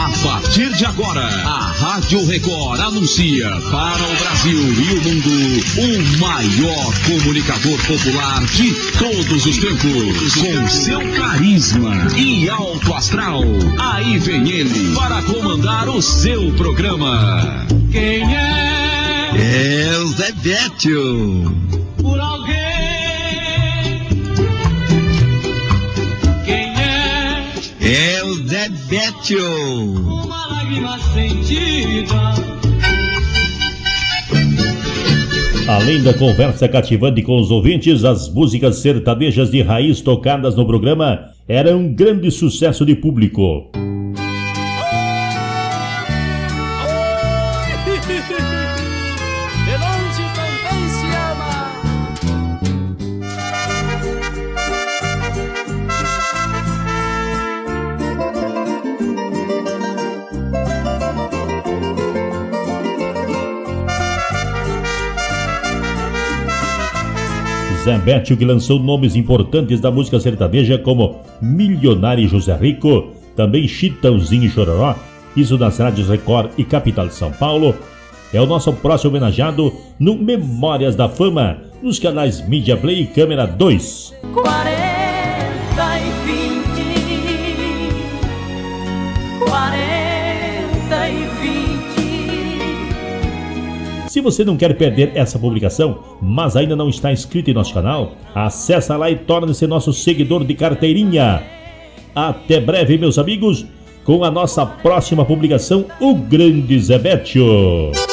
A partir de agora, a Rádio Record anuncia para o Brasil e o mundo o maior comunicador popular de todos os tempos. Com seu carisma e alto astral, aí vem ele para comandar o seu programa. Quem é? É o Zé Bétio. Por alguém. Quem é? É o Zé Bétio. Uma lágrima sentida. Além da conversa cativante com os ouvintes, as músicas sertanejas de raiz tocadas no programa eram um grande sucesso de público. Zé Bétio, que lançou nomes importantes da música sertaneja como Milionário e José Rico, também Chitãozinho e Chororó, isso nas rádios Record e Capital de São Paulo, é o nosso próximo homenageado no Memórias da Fama, nos canais Mídia Play e Câmera 2. 40 e 20, 40 e 20. Se você não quer perder essa publicação, mas ainda não está inscrito em nosso canal, acessa lá e torne-se nosso seguidor de carteirinha. Até breve, meus amigos, com a nossa próxima publicação, o Grande Zé Bétio.